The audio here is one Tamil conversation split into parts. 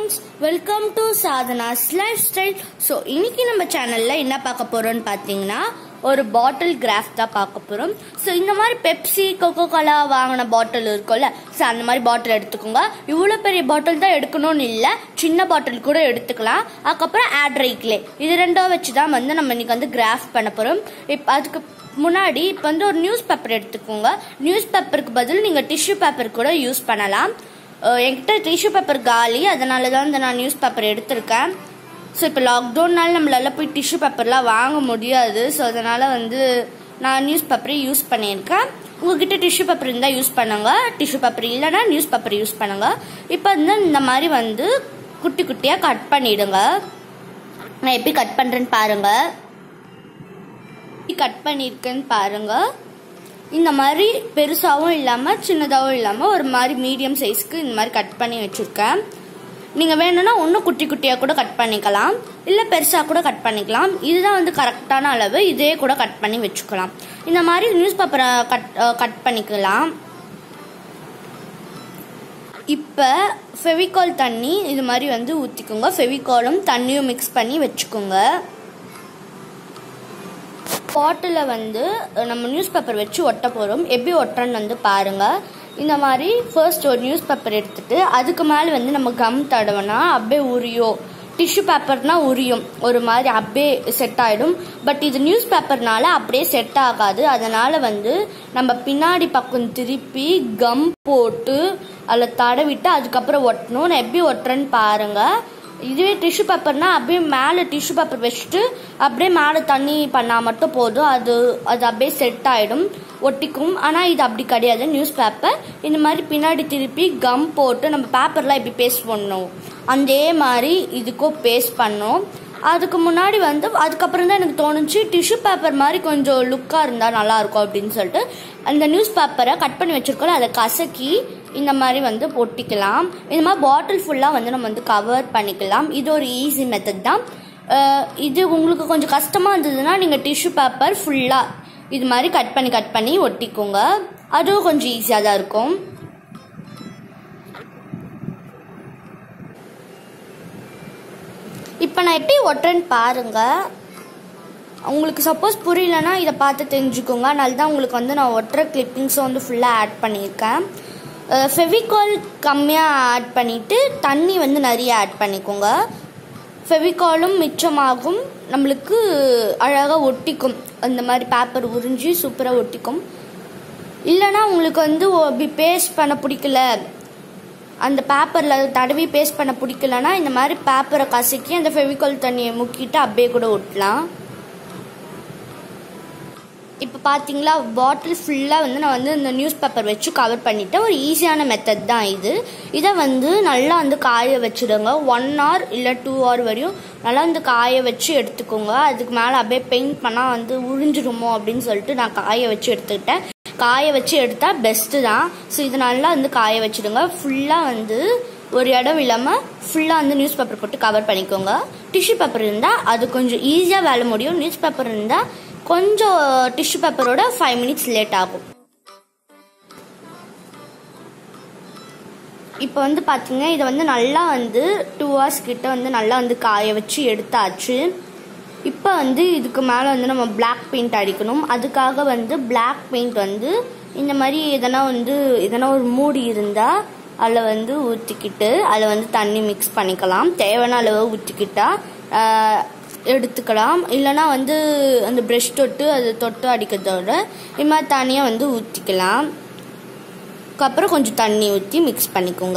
friends, welcome to Sadhana's lifestyle. So இன்னைக்கு நம்ம சேனல்ல என்ன பார்க்க போறோம்னு பாத்தீங்கன்னா ஒரு பாட்டில் கிராஃப்ட் தான் பார்க்க போறோம். சோ இந்த மாதிரி பெப்சி கோகோ கோலா வாங்கின பாட்டில் இருக்கும்ல, சோ அந்த மாதிரி பாட்டில் எடுத்துக்கோங்க. இவ்வளவு பெரிய பாட்டில் தான் எடுக்கணும்னு இல்ல, சின்ன பாட்டில் கூட எடுத்துக்கலாம். அதுக்கப்புறம் ஆட்ரைக்லே இது ரெண்டும் வச்சுதான் வந்து நம்ம இன்னைக்கு வந்து கிராஃப்ட் பண்ண போறோம். இப்ப அதுக்கு முன்னாடி இப்ப வந்து ஒரு நியூஸ் பேப்பர் எடுத்துக்கோங்க. நியூஸ் பேப்பருக்கு பதில் நீங்க டிஷ்யூ பேப்பர் கூட யூஸ் பண்ணலாம். என்கிட்ட டிஷ்யூ பேப்பர் காலி, அதனால தான் நான் நியூஸ் பேப்பர் எடுத்திருக்கேன். ஸோ இப்போ லாக்டவுன்னால நம்மளால போய் டிஷ்யூ பேப்பர்லாம் வாங்க முடியாது. ஸோ அதனால வந்து நான் நியூஸ் பேப்பரை யூஸ் பண்ணியிருக்கேன். உங்ககிட்ட டிஷ்யூ பேப்பர் இருந்தால் யூஸ் பண்ணுங்க, டிஷ்யூ பேப்பர் இல்லைன்னா நியூஸ் பேப்பர் யூஸ் பண்ணுங்க. இப்போ வந்து இந்த மாதிரி வந்து குட்டி குட்டியாக கட் பண்ணிடுங்க. நான் எப்படி கட் பண்ணுறேன்னு பாருங்க. கட் பண்ணியிருக்கேன்னு பாருங்க. இந்த மாதிரி பெருசாகவும் இல்லாமல் சின்னதாகவும் இல்லாமல் ஒரு மாதிரி மீடியம் சைஸ்க்கு இந்த மாதிரி கட் பண்ணி வச்சுருக்கேன். நீங்கள் வேணும்னா இன்னும் குட்டி குட்டியாக கூட கட் பண்ணிக்கலாம், இல்லை பெருசாக கூட கட் பண்ணிக்கலாம். இதுதான் வந்து கரெக்டான அளவு. இதே கூட கட் பண்ணி வச்சுக்கலாம். இந்த மாதிரி நியூஸ் பேப்பரை கட் பண்ணிக்கலாம். இப்போ ஃபெவிகால் தண்ணி இது மாதிரி வந்து ஊற்றிக்கோங்க. ஃபெவிகாலும் தண்ணியும் மிக்ஸ் பண்ணி வச்சுக்கோங்க. பாட்டில் வந்து நம்ம நியூஸ் பேப்பர் வச்சு ஒட்ட போகிறோம். எப்படி ஒட்டுறன்னு வந்து பாருங்கள். இந்த மாதிரி ஃபர்ஸ்ட் ஒரு நியூஸ் பேப்பர் எடுத்துட்டு அதுக்கு மேலே வந்து நம்ம கம் தடவைனா அப்படியே உரியும். டிஷ்யூ பேப்பர்னா உரியும், ஒரு மாதிரி அப்படியே செட் ஆகிடும். பட் இது நியூஸ் பேப்பர்னால அப்படியே செட் ஆகாது. அதனால வந்து நம்ம பின்னாடி பக்கம் திருப்பி கம் போட்டு அதில் தடவிட்டு அதுக்கப்புறம் ஒட்டணும். நான் எப்படி ஒட்டுறேன்னு பாருங்கள். இதுவே டிஷ்யூ பேப்பர்னா அப்படியே மேலே டிஷ்யூ பேப்பர் வச்சுட்டு அப்படியே மேலே தண்ணி பண்ணால் மட்டும் போதும், அது அப்படியே செட் ஆகிடும், ஒட்டிக்கும். ஆனால் இது அப்படி கிடையாது. நியூஸ் பேப்பர் இந்த மாதிரி பின்னாடி திருப்பி கம் போட்டு நம்ம பேப்பர்லாம் எப்படி பேஸ்ட் பண்ணணும் அதே மாதிரி இதுக்கும் பேஸ்ட் பண்ணோம். அதுக்கு முன்னாடி வந்து அதுக்கப்புறம் தான் எனக்கு தோணுச்சு டிஷ்யூ பேப்பர் மாதிரி கொஞ்சம் லுக்காக இருந்தால் நல்லாயிருக்கும் அப்படின்னு சொல்லிட்டு அந்த நியூஸ் பேப்பரை கட் பண்ணி வச்சுருக்கோம், அதை கசக்கி இந்த மாதிரி வந்து ஒட்டிக்கலாம். இந்த மாதிரி பாட்டில் ஃபுல்லாக வந்து நம்ம வந்து கவர் பண்ணிக்கலாம். இது ஒரு ஈஸி மெத்தட் தான். இது உங்களுக்கு கொஞ்சம் கஷ்டமாக இருந்ததுன்னா நீங்கள் டிஷ்யூ பேப்பர் ஃபுல்லாக இது மாதிரி கட் பண்ணி ஒட்டிக்கோங்க. அதுவும் கொஞ்சம் ஈஸியாக தான் இருக்கும். இப்போ நான் எப்படி ஒட்டுறேன்னு பாருங்கள். உங்களுக்கு சப்போஸ் புரியலன்னா இதை பார்த்து தெரிஞ்சுக்கோங்க. அதனால தான் உங்களுக்கு வந்து நான் ஒட்டுற கிளிப்பிங்ஸை வந்து ஃபுல்லாக ஆட் பண்ணியிருக்கேன். ஃபெவிகால் கம்மியாக ஆட் பண்ணிவிட்டு தண்ணி வந்து நிறைய ஆட் பண்ணிக்கோங்க. ஃபெவிகாலும் மிச்சமாகும், நம்மளுக்கு அழகாக ஒட்டிக்கும். அந்த மாதிரி பேப்பர் உறிஞ்சி சூப்பராக ஒட்டிக்கும். இல்லைனா உங்களுக்கு வந்து அப்படி பேஸ்ட் பண்ண பிடிக்கல, அந்த பேப்பரில் தடவி பேஸ்ட் பண்ண பிடிக்கலன்னா இந்த மாதிரி பேப்பரை கசக்கி அந்த ஃபெவிகால் தண்ணியை முக்கிட்டு அப்படியே கூட ஒட்டலாம். இப்போ பார்த்தீங்களா, பாட்டில் ஃபுல்லாக வந்து நான் வந்து இந்த நியூஸ் பேப்பர் வச்சு கவர் பண்ணிவிட்டேன். ஒரு ஈஸியான மெத்தட் தான் இது. இதை வந்து நல்லா வந்து காய வச்சுடுங்க. 1 hour இல்லை 2 hour வரையும் நல்லா வந்து காய வச்சு எடுத்துக்கோங்க. அதுக்கு மேலே அப்படியே பெயிண்ட் பண்ணால் வந்து உறிஞ்சிடுமோ அப்படின்னு சொல்லிட்டு நான் காய வச்சு எடுத்துக்கிட்டேன். காய வச்சு எடுத்தால் பெஸ்ட்டு தான். ஸோ இது நல்லா வந்து காய வச்சுடுங்க. ஃபுல்லாக வந்து ஒரு இடம் இல்லாமல் ஃபுல்லாக வந்து நியூஸ் பேப்பர் போட்டு கவர் பண்ணிக்கோங்க. டிஷ்யூ பேப்பர் இருந்தால் அது கொஞ்சம் ஈஸியாக வேலை முடியும். நியூஸ் பேப்பர் இருந்தால் கொஞ்சம் டிஷ்யூ பேப்பரோட 5 minutes லேட் ஆகும். இப்போ வந்து பார்த்தீங்கன்னா இதை வந்து நல்லா வந்து 2 hours கிட்ட வந்து நல்லா வந்து காய வச்சு எடுத்தாச்சு. இப்போ வந்து இதுக்கு மேலே வந்து நம்ம பிளாக் பெயிண்ட் அடிக்கணும். அதுக்காக வந்து பிளாக் பெயிண்ட் வந்து இந்த மாதிரி எதனா ஒரு மூடி இருந்தால் அதில் வந்து ஊற்றிக்கிட்டு அதில் வந்து தண்ணி மிக்ஸ் பண்ணிக்கலாம். தேவையான அளவு ஊற்றிக்கிட்டா எடுத்துக்கலாம். இல்லைனா வந்து அந்த ப்ரஷ் தொட்டு அடிக்கிறதோட இது மாதிரி தண்ணியாக வந்து ஊற்றிக்கலாம். அதுக்கப்புறம் கொஞ்சம் தண்ணி ஊற்றி மிக்ஸ் பண்ணிக்கோங்க.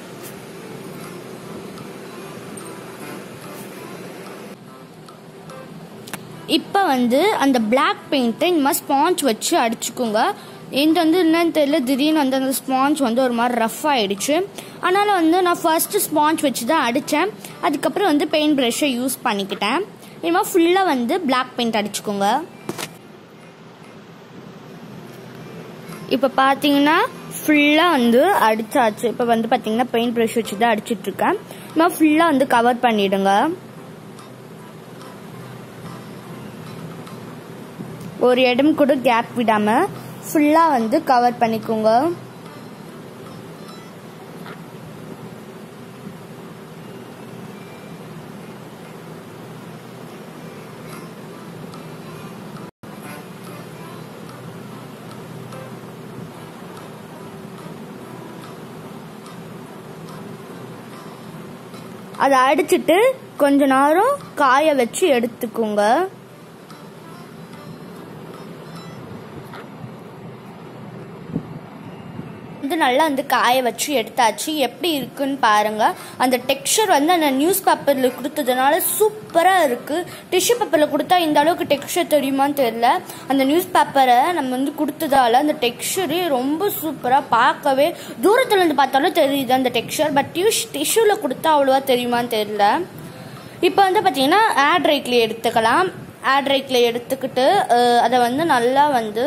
இப்போ வந்து அந்த பிளாக் பெயிண்ட்டை இந்த மாதிரி ஸ்பாஞ்ச் வச்சு அடிச்சுக்கோங்க. என்கிட்ட வந்து என்னன்னு தெரியல, திடீர்னு வந்து அந்த ஸ்பாஞ்ச் வந்து ஒரு மாதிரி ரஃப் ஆகிடுச்சு. அதனால் வந்து நான் ஃபர்ஸ்ட்டு ஸ்பாஞ்ச் வச்சு தான் அடித்தேன். அதுக்கப்புறம் வந்து பெயிண்ட் ப்ரஷ்ஷை யூஸ் பண்ணிக்கிட்டேன். இது மாதிரி ஃபுல்லாக வந்து பிளாக் பெயிண்ட் அடிச்சுக்கோங்க. இப்போ பார்த்தீங்கன்னா ஃபுல்லாக வந்து அடித்தாச்சு. இப்போ வந்து பார்த்தீங்கன்னா பெயிண்ட் ப்ரஷ் வச்சு தான் அடிச்சிட்ருக்கேன். இது மாதிரி ஃபுல்லாக வந்து கவர் பண்ணிவிடுங்க. ஒரு இடம் கூட கேப் விடாமல் ஃபுல்லாக வந்து கவர் பண்ணிக்கோங்க. அதை அடிச்சுட்டு கொஞ்ச நேரம் காய வச்சு எடுத்துக்கோங்க. நல்லா காய வச்சு எடுத்தாச்சு. எப்படி இருக்குன்னு பாருங்க. அந்த டெக்ஸ்சர் அந்த நியூஸ் பேப்பர்ல கொடுத்ததுனால சூப்பரா இருக்கு. டிஷ்யூ பேப்பர்ல கொடுத்தா இந்த அளவுக்கு டெக்ஸ்சர் தெரியுமான்னு தெரியல. அந்த நியூஸ் பேப்பரை நம்ம கொடுத்ததால அந்த டெக்ஸ்சரே ரொம்ப சூப்பரா, பார்க்கவே தூரத்துல இருந்து பார்த்தாலும் தெரியுது அந்த டெக்ஸ்சர். பட் டிஷ்யூல கொடுத்தா அவ்வளவா தெரியுமான்னு தெரியல. இப்போ பாத்தீங்கன்னா ஏர் ட்ரைக்ல எடுத்துக்கலாம். ஏர் ட்ரைக்ல எடுத்துக்கிட்டு அதை நல்லா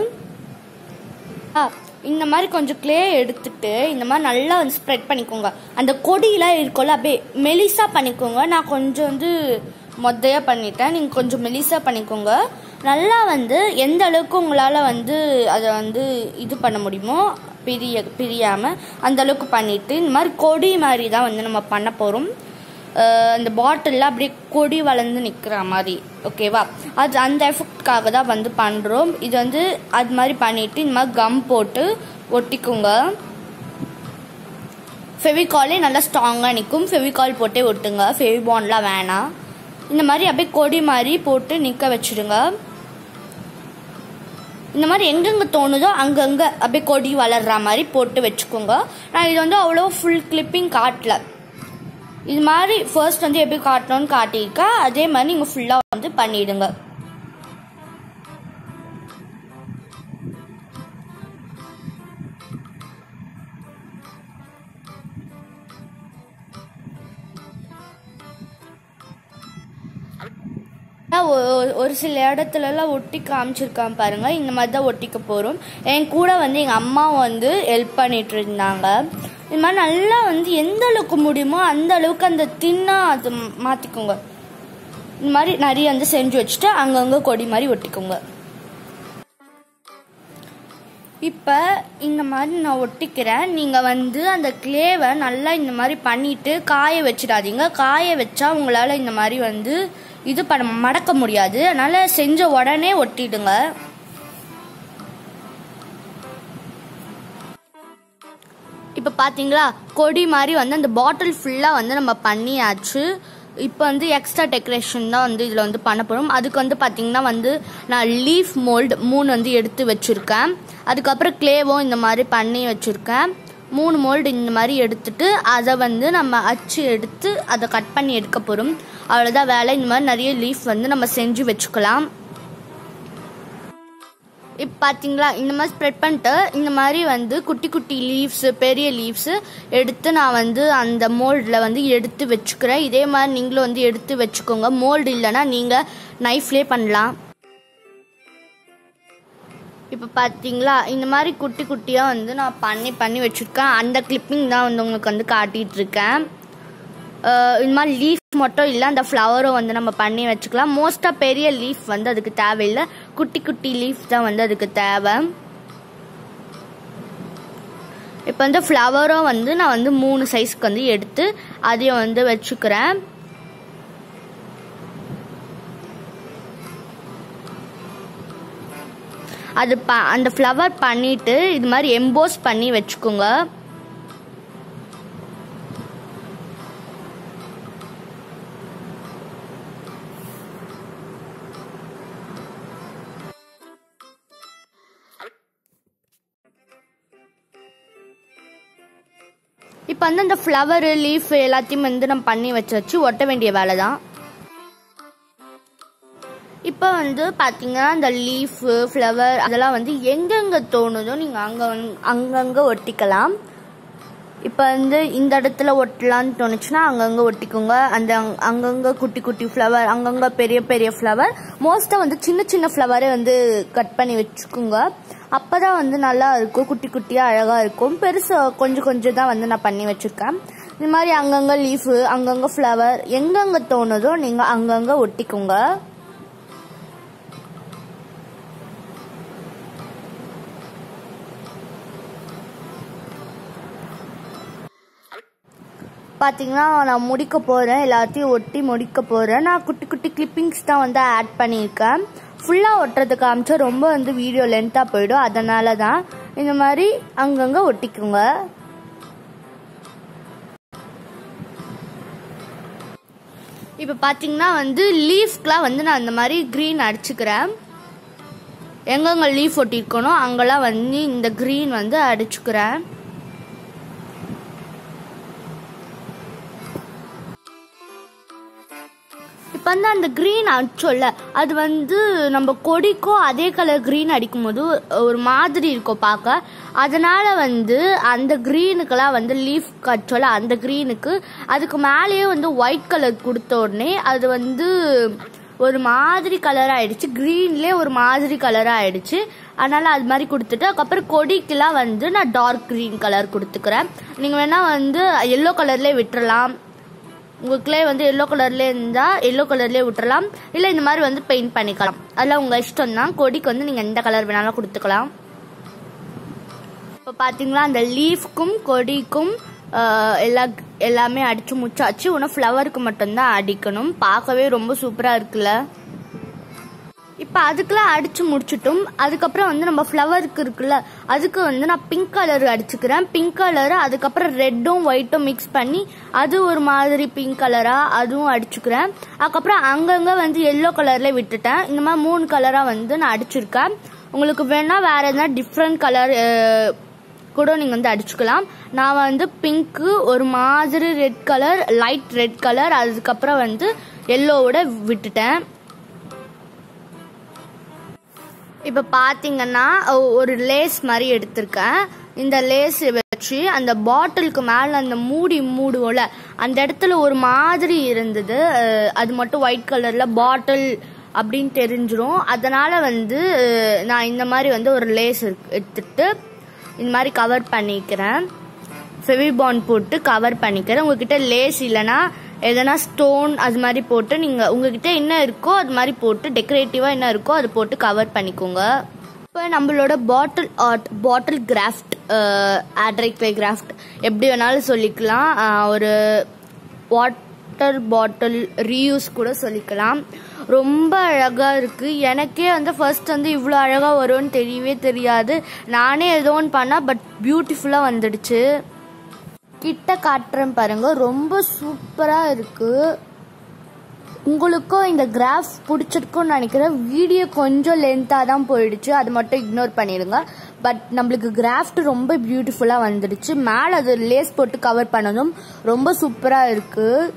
இந்த மாதிரி கொஞ்சம் கிளே எடுத்துட்டு இந்த மாதிரி நல்லா ஸ்ப்ரெட் பண்ணிக்கோங்க. அந்த கொடியெல்லாம் இருக்கும்ல அப்படியே மெலிசா பண்ணிக்கோங்க. நான் கொஞ்சம் மொத்தையா பண்ணிட்டேன். நீங்கள் கொஞ்சம் மெலிசா பண்ணிக்கோங்க. நல்லா எந்த அளவுக்கு உங்களால் அதை இது பண்ண முடியுமோ பிரியாமல் அந்த அளவுக்கு பண்ணிட்டு இந்த மாதிரி கொடி மாதிரி தான் நம்ம பண்ண போகிறோம். இந்த பாட்டிலில் அப்படியே கொடி வளர்ந்து நிற்கிற மாதிரி. ஓகேவா? அது அந்த எஃபெக்ட்காக தான் பண்ணுறோம். இது அது மாதிரி பண்ணிவிட்டு இந்த மாதிரி கம் போட்டு ஒட்டிக்குங்க. ஃபெவிகாலே நல்லா ஸ்ட்ராங்காக நிற்கும். ஃபெவிகால் போட்டே ஒட்டுங்க. ஃபெவிபான்லாம் வேணாம். இந்த மாதிரி அப்படியே கொடி மாதிரி போட்டு நிற்க வச்சுடுங்க. இந்த மாதிரி எங்கெங்கே தோணுதோ அங்கங்கே அப்படியே கொடி வளர்ற மாதிரி போட்டு வச்சுக்கோங்க. நான் இது அவ்வளோ ஃபுல் கிளிப்பிங் காட்டல. இது மாதிரி ஃபர்ஸ்ட் எப்படி காட்டணும்னு காட்டியிருக்கா. அதே மாதிரி நீங்கள் ஃபுல்லாக பண்ணிடுங்க. ஒரு சில இடத்துலலாம் ஒட்டி காமிச்சிருக்கான் பாருங்க. இந்த மாதிரி தான் ஒட்டிக்க போகிறோம். என் கூட எங்கள் அம்மா ஹெல்ப் பண்ணிட்டு இருந்தாங்க. இது மாதிரி நல்லா எந்த அளவுக்கு முடியுமோ அந்த அளவுக்கு அந்த தின்னா அது மாற்றிக்கோங்க. இந்த மாதிரி நிறைய செஞ்சு வச்சுட்டு அங்கங்கே கொடி மாதிரி ஒட்டிக்கோங்க. இப்போ இந்த மாதிரி நான் ஒட்டிக்கிறேன். நீங்கள் அந்த கிளேவை நல்லா இந்த மாதிரி பண்ணிட்டு காய வச்சிடாதீங்க. காய வச்சா உங்களால் இந்த மாதிரி இது மடக்க முடியாது. அதனால செஞ்ச உடனே ஒட்டிடுங்க. இப்போ பார்த்தீங்களா கொடி மாதிரி அந்த பாட்டில் ஃபுல்லாக நம்ம பண்ணியாச்சு. இப்போ எக்ஸ்ட்ரா டெக்கரேஷன் தான் இதில் பண்ண போகிறோம். அதுக்கு பார்த்தீங்கன்னா நான் லீஃப் மோல்டு 3 எடுத்து வச்சுருக்கேன். அதுக்கப்புறம் கிளேவும் இந்த மாதிரி பண்ணி வச்சுருக்கேன். 3 மோல்டு இந்த மாதிரி எடுத்துட்டு அதை நம்ம அச்சு எடுத்து அதை கட் பண்ணி எடுக்க போகிறோம். அவ்வளோதான் வேலை. இந்த மாதிரி நிறைய லீஃப் நம்ம செஞ்சு வச்சுக்கலாம். இப்போ பார்த்தீங்களா இந்த மாதிரி ஸ்ப்ரெட் பண்ணிட்டு இந்த மாதிரி குட்டி குட்டி லீவ்ஸு, பெரிய லீவ்ஸு எடுத்து நான் அந்த மோல்டில் எடுத்து வச்சுக்கிறேன். இதே மாதிரி நீங்களும் எடுத்து வச்சுக்கோங்க. மோல்டு இல்லைன்னா நீங்கள் நைஃப்லேயே பண்ணலாம். இப்போ பார்த்தீங்களா இந்த மாதிரி குட்டி குட்டியாக நான் பண்ணி வச்சுருக்கேன். அந்த கிளிப்பிங் தான் உங்களுக்கு காட்டிகிட்ருக்கேன். இந்த மாதிரி லீஃப் மட்டும் இல்லை, அந்த ஃப்ளவரும் நம்ம பண்ணி வச்சுக்கலாம். மோஸ்ட்டாக பெரிய லீஃப் அதுக்கு தேவையில்லை. குட்டி குட்டி லீஃப் தான் அதுக்கு தேவை. இப்போ ஃப்ளவரும் நான் 3 சைஸ்க்கு எடுத்து அதையும் வச்சுக்கிறேன். அது அந்த ஃப்ளவர் பண்ணிட்டு இது மாதிரி எம்போஸ் பண்ணி வச்சுக்கோங்க. இப்போ அந்த ஃப்ளவர் லீஃப் எல்லாத்தையும் நம்ம பண்ணி வச்சு ஒட்ட வேண்டிய வேலை தான். இப்போ பார்த்தீங்கன்னா இந்த லீஃபு, ஃப்ளவர் அதெல்லாம் எங்கெங்கே தோணுதோ நீங்கள் அங்கங்கே ஒட்டிக்கலாம். இப்போ இந்த இடத்துல ஒட்டலான்னு தோணுச்சுன்னா அங்கங்கே ஒட்டிக்கோங்க. அந்த அங்கங்கே குட்டி குட்டி ஃப்ளவர், அங்கங்கே பெரிய பெரிய ஃப்ளவர், மோஸ்ட்டாக சின்ன சின்ன ஃப்ளவரே கட் பண்ணி வச்சுக்கோங்க. அப்போ தான் நல்லா இருக்கும், குட்டி குட்டியாக அழகாக இருக்கும். பெருசு கொஞ்சம் கொஞ்சம் தான் நான் பண்ணி வச்சுருக்கேன். இது மாதிரி அங்கங்கே லீஃபு, அங்கங்கே ஃப்ளவர் எங்கெங்கே தோணுதோ நீங்கள் அங்கங்கே ஒட்டிக்கோங்க. பார்த்தீங்கன்னா நான் முடிக்க போகிறேன். எல்லாத்தையும் ஒட்டி முடிக்க போகிறேன். நான் குட்டி குட்டி கிளிப்பிங்ஸ் தான் ஆட் பண்ணியிருக்கேன். ஃபுல்லாக ஒட்டுறதுக்கு காமிச்சா ரொம்ப வீடியோ லென்த்தாக போயிடும். அதனால தான் இந்த மாதிரி அங்கங்கே ஒட்டிக்குங்க. இப்போ பார்த்தீங்கன்னா வந்து லீஃப்க்குலாம் வந்து நான் இந்த மாதிரி க்ரீன் அடிச்சுக்கிறேன். எங்கெங்க லீஃப் ஒட்டிருக்கணும் அங்கெல்லாம் வந்து இந்த க்ரீன் வந்து அடிச்சுக்கிறேன். இப்போ வந்து அந்த க்ரீன் அடிச்சோல்ல அது வந்து நம்ம கொடிக்கும் அதே கலர் க்ரீன் அடிக்கும் போது ஒரு மாதிரி இருக்கும் பார்க்க. அதனால வந்து அந்த க்ரீனுக்கெல்லாம் வந்து லீஃப் அடிச்சோல்ல அந்த க்ரீனுக்கு அதுக்கு மேலேயே வந்து ஒயிட் கலர் கொடுத்த உடனே அது வந்து ஒரு மாதிரி கலர் ஆயிடுச்சு. க்ரீன்லேயே ஒரு மாதிரி கலர் ஆயிடுச்சு. அதனால அது மாதிரி கொடுத்துட்டு அதுக்கப்புறம் கொடிக்கெல்லாம் வந்து நான் டார்க் க்ரீன் கலர் கொடுத்துக்கிறேன். நீங்கள் வேணா வந்து எல்லோ கலர்லேயே விட்டுறலாம். உங்களுக்குள்ளே வந்து எல்லோ கலர்லேயே இருந்தால் எல்லோ கொடிக்கே விட்டுறலாம். இல்லை இந்த மாதிரி வந்து பெயிண்ட் பண்ணிக்கலாம். அதெல்லாம் உங்கள் இஷ்டம் தான். கொடிக்கு வந்து நீங்கள் எந்த கலர் வேணாலும் கொடுத்துக்கலாம். இப்போ பார்த்தீங்களா அந்த லீஃப்க்கும் கொடிக்கும் எல்லாமே அடிச்சு முச்சாச்சு. இன்னும் ஃப்ளவருக்கு மட்டும்தான் அடிக்கணும். பார்க்கவே ரொம்ப சூப்பராக இருக்குல்ல. இப்போ அதுக்கெல்லாம் அடிச்சு முடிச்சிட்டோம். அதுக்கப்புறம் வந்து நம்ம ஃப்ளவருக்கு இருக்குல்ல அதுக்கு வந்து நான் பிங்க் கலர் அடிச்சுக்கிறேன். பிங்க் கலரு அதுக்கப்புறம் ரெட்டும் ஒயிட்டும் மிக்ஸ் பண்ணி அது ஒரு மாதிரி பிங்க் கலராக அதுவும் அடிச்சுக்கிறேன். அதுக்கப்புறம் அங்கங்கே வந்து எல்லோ கலர்ல விட்டுட்டேன். இந்த மாதிரி 3 கலராக வந்து நான் அடிச்சிருக்கேன். உங்களுக்கு வேணா வேற எதனா டிஃப்ரெண்ட் கலர் கூட நீங்கள் வந்து அடிச்சுக்கலாம். நான் வந்து பிங்க்கு ஒரு மாதிரி red colour light red colour அதுக்கப்புறம் வந்து எல்லோவோட விட்டுட்டேன். இப்போ பார்த்தீங்கன்னா ஒரு லேஸ் மாதிரி எடுத்திருக்கேன். இந்த லேஸ் வச்சு அந்த பாட்டிலுக்கு மேலே அந்த மூடுவோல அந்த இடத்துல ஒரு மாதிரி இருந்தது. அது மட்டும் ஒயிட் கலரில் பாட்டில் அப்படின்னு தெரிஞ்சிரும். அதனால் வந்து நான் இந்த மாதிரி வந்து ஒரு லேஸ் எடுத்துட்டு இந்த மாதிரி கவர் பண்ணிக்கிறேன். ஃபெவிபாண்ட் போட்டு கவர் பண்ணிக்கிறேன். உங்ககிட்ட லேஸ் இல்லைன்னா எதனா ஸ்டோன் அது மாதிரி போட்டு நீங்கள் உங்ககிட்ட என்ன இருக்கோ அது மாதிரி போட்டு டெக்கரேட்டிவாக என்ன இருக்கோ அது போட்டு கவர் பண்ணிக்கோங்க. இப்போ நம்மளோட பாட்டில் கிராஃப்ட் ஆட்ரைக்ளே கிராஃப்ட் எப்படி வேணாலும் சொல்லிக்கலாம். ஒரு வாட்டர் பாட்டில் ரீயூஸ் கூட சொல்லிக்கலாம். ரொம்ப அழகாக இருக்குது. எனக்கே வந்து ஃபர்ஸ்ட் வந்து இவ்வளோ அழகாக வரும்னு தெரியவே தெரியாது. நானே ஏதோ ஒன்று பண்ணால் பட் பியூட்டிஃபுல்லாக வந்துடுச்சு. கிட்ட காட்டுறேன் பாருங்க. ரொம்ப சூப்பராக இருக்குது. உங்களுக்கும் இந்த கிராஃப் பிடிச்சிருக்குன்னு நினைக்கிறேன். வீடியோ கொஞ்சம் லென்த்தாக தான் போயிடுச்சு. அது மட்டும் இக்னோர் பண்ணிடுங்க. பட் நம்மளுக்கு கிராஃப்ட் ரொம்ப பியூட்டிஃபுல்லாக வந்துடுச்சு. மேலே அது லேஸ் போட்டு கவர் பண்ணதும் ரொம்ப சூப்பராக இருக்குது.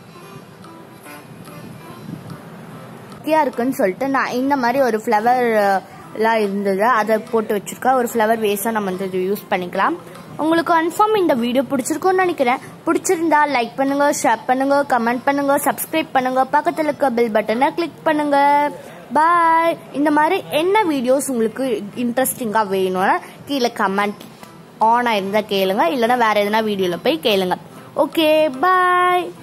இருக்குன்னு சொல்லிட்டு நான் இந்த மாதிரி ஒரு ஃப்ளவர் எல்லாம் இருந்தது அதை போட்டு வச்சிருக்கேன். ஒரு ஃப்ளவர் வேஸாக நம்ம வந்து யூஸ் பண்ணிக்கலாம். உங்களுக்கு கன்ஃபார்ம் இந்த வீடியோ பிடிச்சிருக்கும்னு நினைக்கிறேன். பிடிச்சிருந்தா லைக் பண்ணுங்க, ஷேர் பண்ணுங்க, கமெண்ட் பண்ணுங்க, சப்ஸ்கிரைப் பண்ணுங்க, பக்கத்தில் இருக்க பெல் பட்டனை கிளிக் பண்ணுங்க. பாய். இந்த மாதிரி என்ன வீடியோஸ் உங்களுக்கு இன்ட்ரெஸ்டிங்காக வேணும்னா கீழே கமெண்ட் ஆன் ஆயிருந்தா கேளுங்க. இல்லைன்னா வேற எதனா வீடியோவில் போய் கேளுங்க. ஓகே பாய்.